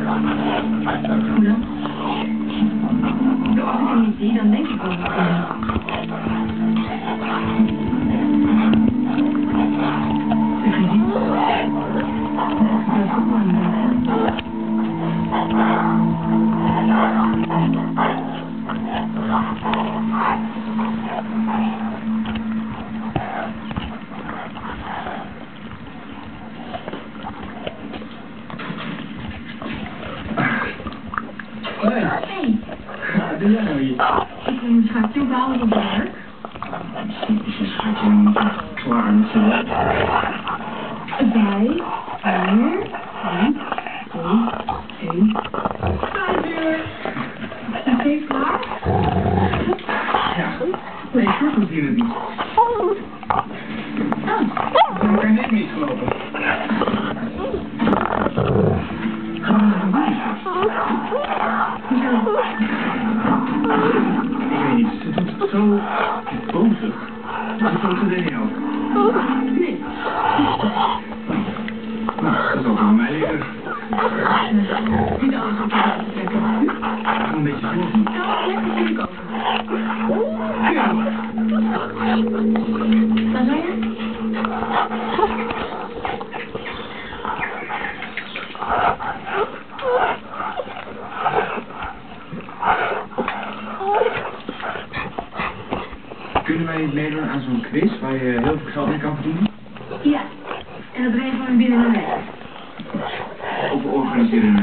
Hoe dan? Als ik hem niet zie, dan denk ik wel wat in. Doe jij nou hier? Ik wil een schatje ophalen op het werk. Is je schatje niet klaar met zijn werk? 5, 4, 3, 2, 1. 5 uur. Is deze klaar? Ja. Nee, Kurt doet hier het niet. Dan kan ik niet gelopen. Ik weet niet, ze doet het zo bozig. Wat is ook de jou? Nee. Nou, dat is ook aan mij liggen. Niet alles op je trekken. Ik ga een beetje voor. Nou, lekker vind ik ook. Ja. Waar zijn je? Kunnen wij meedoen aan zo'n quiz waar je heel veel geld mee kan verdienen? Ja. En dat brengen we binnen een week. Of organiseren